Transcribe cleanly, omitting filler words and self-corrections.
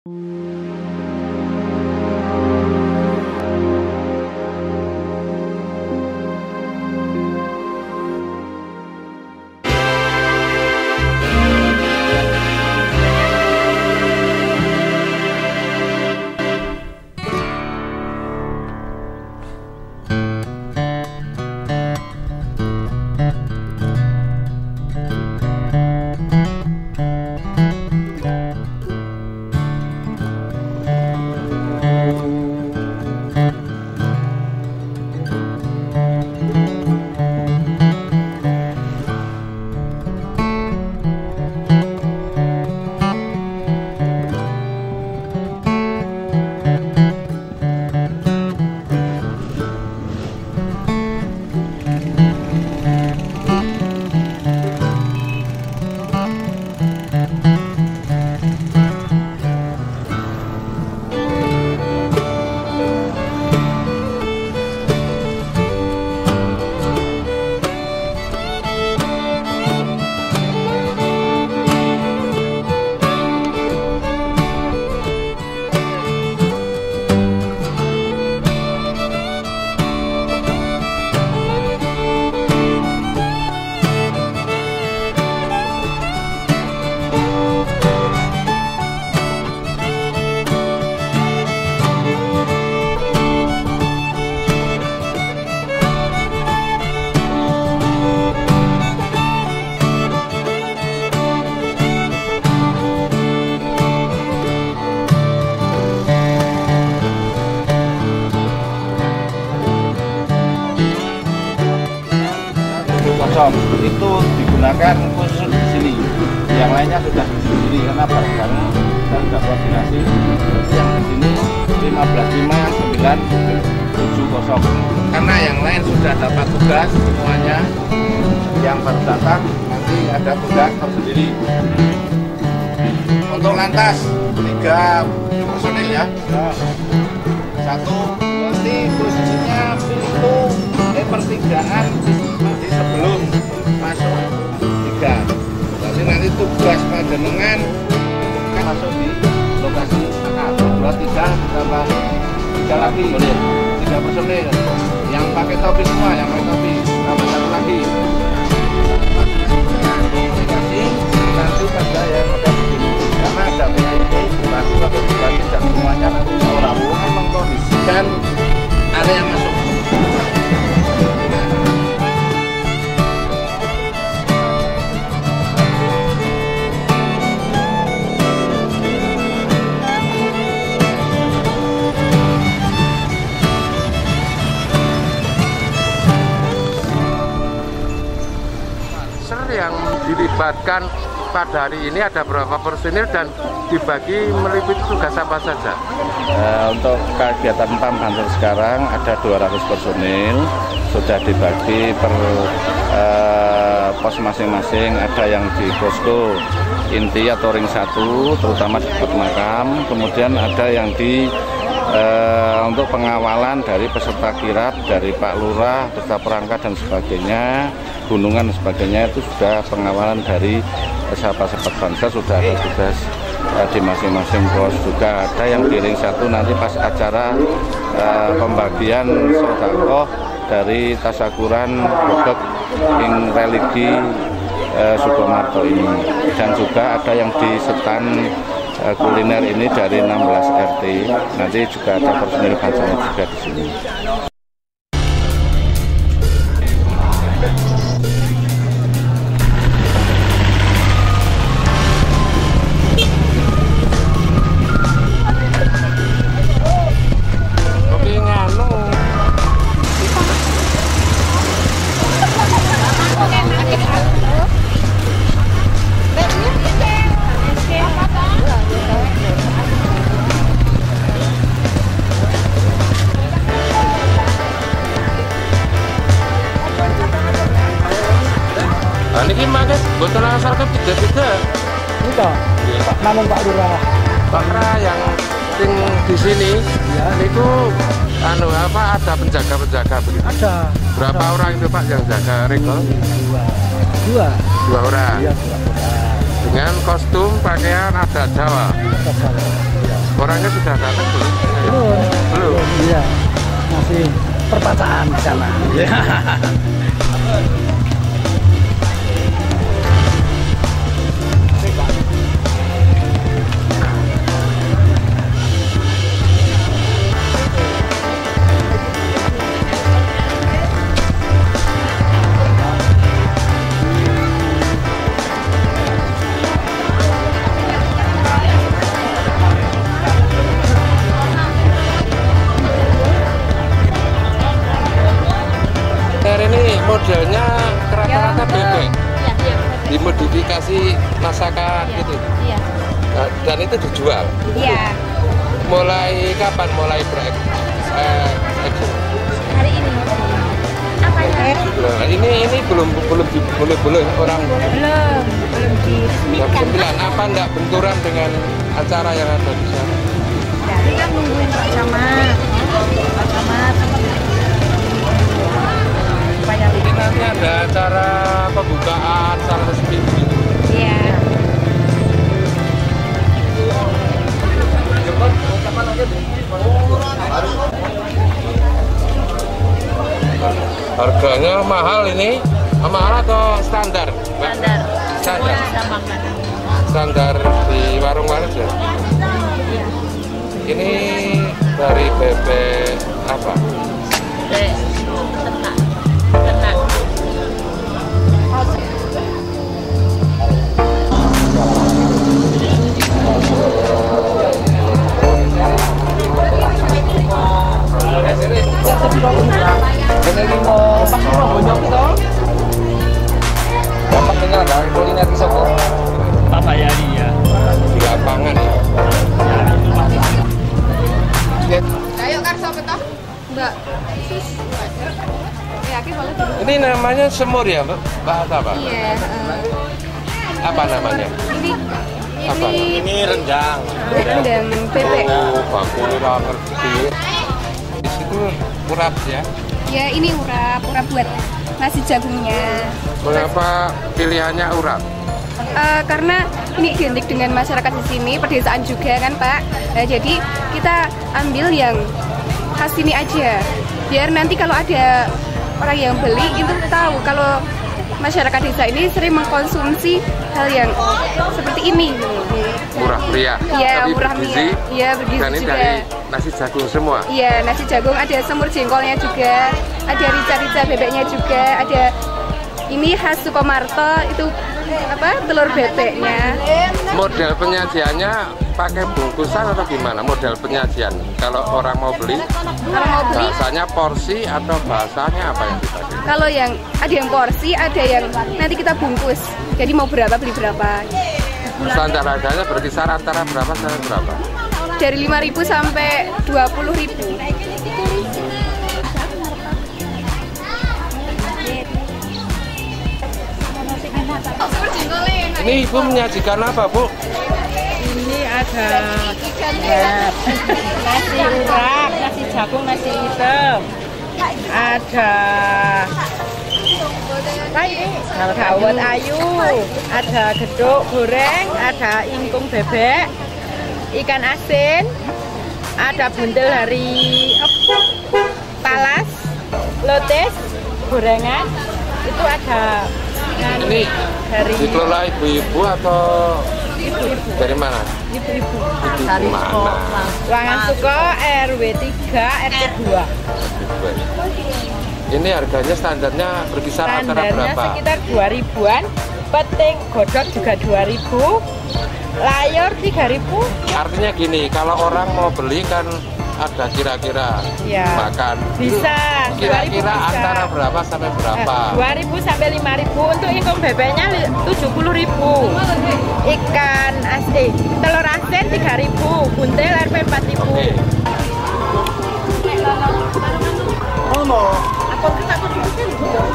Itu digunakan khusus di sini, yang lainnya sudah sendiri karena bareng-bareng kita sudah koordinasi. Yang di sini 155970 karena yang lain sudah dapat tugas semuanya. Yang baru datang nanti ada tugas tersendiri. Untuk lantas 3 personil ya. Satu nanti posisinya pintu pertigaan nanti sebelum masuk 3. Nanti tugas panjenengan kan masuk di lokasi 2, 3 tambah 3 lagi 3 personil yang pakai topi semua, yang pakai topi tambah 1 lagi. Komunikasi nanti pada yang ada di sini karena ada PIP bagi atau dibagi dan semuanya nanti orang mengkondisikan area masuk. Yang dilibatkan pada hari ini ada berapa personil dan dibagi meliputi tugas apa saja? Untuk kegiatan PAM Bantul sekarang ada 200 personil, sudah dibagi per pos masing-masing. Ada yang di posko inti atau ring 1 terutama di dekat makam, kemudian ada yang di untuk pengawalan dari peserta kirap, dari Pak Lurah, peserta perangkat dan sebagainya, gunungan dan sebagainya, itu sudah pengawalan dari sahabat-sahabat bangsa, sudah ada tugas di masing-masing pos. Juga ada yang di ring 1 nanti pas acara pembagian sedekah dari tasakuran bebek ing religi Sukomarto ini, dan juga ada yang di setan kuliner ini dari 16 RT. Nanti juga ada personil bansanya juga di sini. Ini makan botol asal ke beda-beda. Itu, namun Pak Lurah. Pak Lurah yang di sini, ya. Itu ada penjaga-penjaga begitu? Ada. Berapa orang itu Pak yang jaga regol? Dua orang. Iya, 2 orang. Dengan kostum pakaian adat Jawa. Adat Jawa. Ya. Orangnya sudah datang belum? Belum. Iya. Masih perpacaan di sana. Ini modelnya rata-rata bebek, dimodifikasi masakan gitu. Iya. Dan itu dijual. Iya. Mulai kapan mulai Hari ini. Apa ya? Nah, ini belum orang. Belum Jam diresmikan. 9 apa enggak benturan dengan acara yang ada di sana? Jadi kan nungguin Pak Camat. Ini nanti ada acara pembukaan secara resmi. Iya. Harganya mahal ini, mahal atau standar? Standar. Standar. Sama kan. Standar di warung-warung ya. Ini dari bebek apa? Tenak. Dapat tinggal dari kuliner di Soko. Apa ya dia? Di lapangan ya. Ayo karso betul? Enggak. Yakin boleh dulu. Ini namanya semur ya, Mbak? Bahasa apa? Iya. Apa namanya? Apa? Ini rendang. rendang bebek. Oh, bakula ngerti. Di situ urap ya. Ya ini urap buat nasi jagungnya. Mengapa pilihannya urap? Karena ini identik dengan masyarakat di sini, pedesaan juga kan Pak. Nah, jadi kita ambil yang khas sini aja. Biar nanti kalau ada orang yang beli itu tahu kalau masyarakat desa ini sering mengkonsumsi hal yang seperti ini. Murah meriah. Iya, tapi murah bergizi. meriah. Iya, bergizi Dan ini juga. dari nasi jagung semua. Iya, nasi jagung, ada semur jengkolnya juga, ada rica-rica bebeknya juga, ada ini khas Sukomarto itu apa telur bebeknya. Model penyajiannya pakai bungkusan atau gimana? Model penyajian kalau orang mau beli, Kalau mau beli, bahasanya porsi atau bahasanya apa yang dipakai? kalau yang ada yang porsi, ada yang nanti kita bungkus. Jadi mau berapa beli berapa. Standar harganya berkisar antara berapa sampai berapa? Dari 5.000 sampai 20.000. Ini Ibu menyajikan apa, Bu? Ini ada nasi urap, nasi jagung, nasi hitam. Ada apa ini? Dawet ayu, ada geduk goreng, ada ingkung bebek, ikan asin, ada buntel dari talas, lotes, gorengan. Itu ada Ini dari dikelola ibu-ibu atau dari mana? ibu-ibu. Ibu mana? Wangan Suko RW 3 RT 2. Ini harganya standarnya berkisar antara Standarnya berapa? sekitar 2000-an. Peting godok juga 2000. Layar 3000. Artinya gini, kalau orang mau beli kan ada kira-kira Ya. makan. Bisa. Kira-kira 2000 bisa. antara berapa sampai berapa? 2000 sampai 5000. Untuk ingkung bebeknya 70.000. Ikan asin, telur asin 3000, buntel RP 4000. Oke. Oh, no. Aku